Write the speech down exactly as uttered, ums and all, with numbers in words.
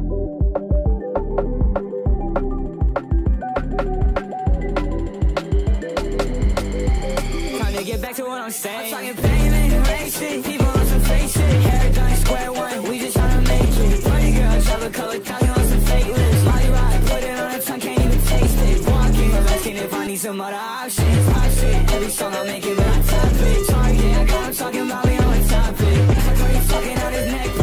Get back to what I'm saying. I'm talking payment, racing, people on some fake shit. Hair done, square one, we just tryna make it. Pretty girls, have a color, counting on some fake lips. Molly ride, put it on her tongue, can't even taste it. Walking, asking if I need some other options. Pop shit, every song I make it, but I top it. Target, I got him talking about me on a topic. I call you fucking out his neck.